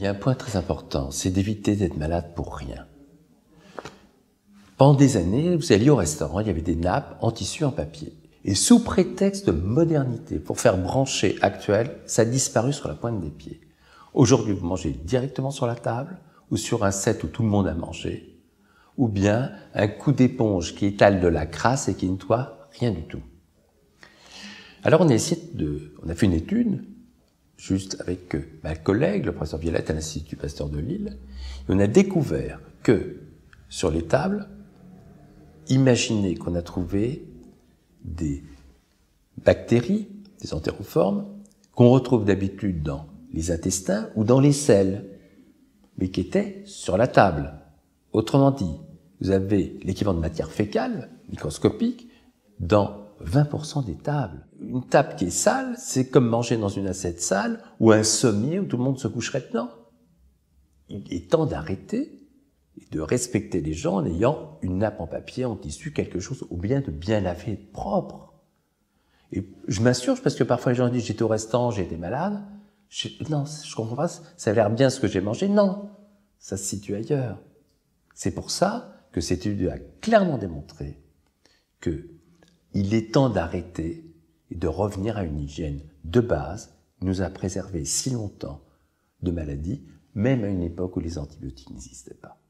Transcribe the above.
Il y a un point très important, c'est d'éviter d'être malade pour rien. Pendant des années, vous alliez au restaurant, il y avait des nappes en tissu, en papier. Et sous prétexte de modernité, pour faire brancher actuel, ça a disparu sur la pointe des pieds. Aujourd'hui, vous mangez directement sur la table, ou sur un set où tout le monde a mangé, ou bien un coup d'éponge qui étale de la crasse et qui nettoie rien du tout. Alors on a fait une étude, juste avec ma collègue, le professeur Violette à l'Institut Pasteur de Lille, et on a découvert que sur les tables, imaginez qu'on a trouvé des bactéries, des entéroformes, qu'on retrouve d'habitude dans les intestins ou dans les selles, mais qui étaient sur la table. Autrement dit, vous avez l'équivalent de matière fécale, microscopique, dans 20% des tables. Une table qui est sale, c'est comme manger dans une assiette sale ou un sommier où tout le monde se coucherait dedans. Il est temps d'arrêter et de respecter les gens en ayant une nappe en papier, en tissu, quelque chose, ou bien de bien laver, propre. Et je m'insurge parce que parfois les gens disent « j'étais au restaurant, j'ai été malade ». Non, je comprends pas, ça a l'air bien ce que j'ai mangé. Non, ça se situe ailleurs. C'est pour ça que cette étude a clairement démontré que il est temps d'arrêter et de revenir à une hygiène de base qui nous a préservé si longtemps de maladies, même à une époque où les antibiotiques n'existaient pas.